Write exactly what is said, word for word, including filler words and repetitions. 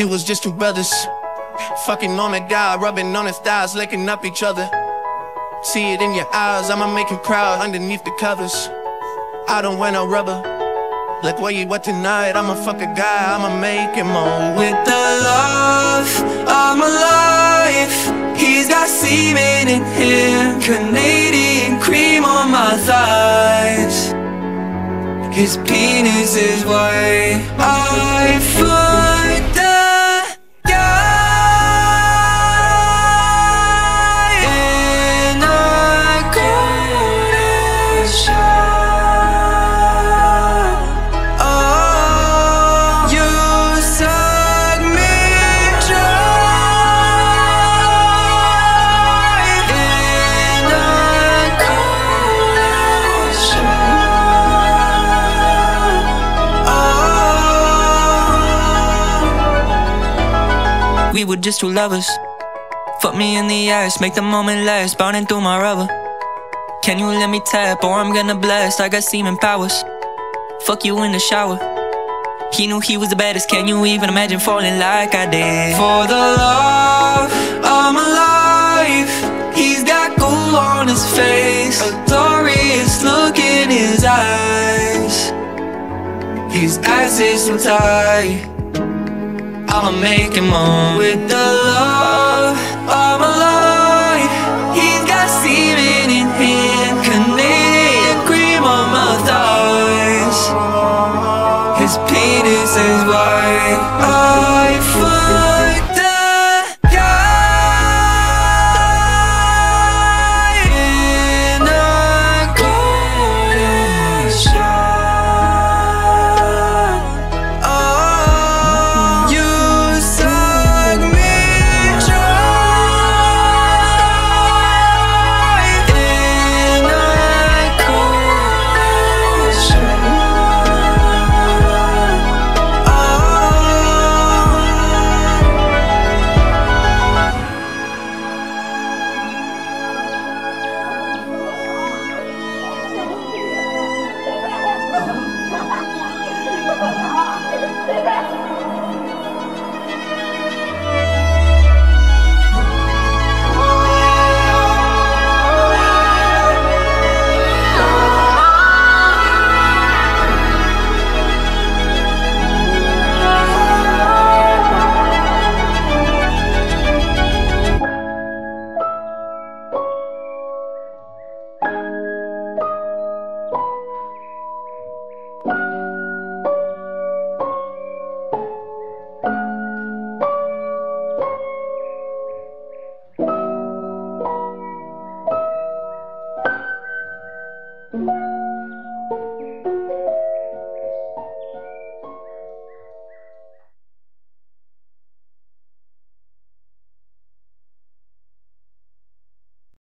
It was just two brothers fucking on a guy, rubbing on his thighs, licking up each other. See it in your eyes, I'ma make him proud underneath the covers. I don't wear no rubber. Like where you at tonight, I'ma fuck a guy, I'ma make him moan. With the love of my life, he's got semen in him, Canadian cream on my thighs. His penis is white. I fucked a guy in a corner shop. Oh, you suck me dry in a corner shop. We were just two lovers. Fuck me in the ass, make the moment last, bounding through my rubber. Can you let me tap or I'm gonna blast? I got semen powers. Fuck you in the shower. He knew he was the baddest, can you even imagine falling like I did? For the love of my life, he's got gold on his face, a glorious look in his eyes. His ass is so tight, I'ma make him moan. With the love of my life.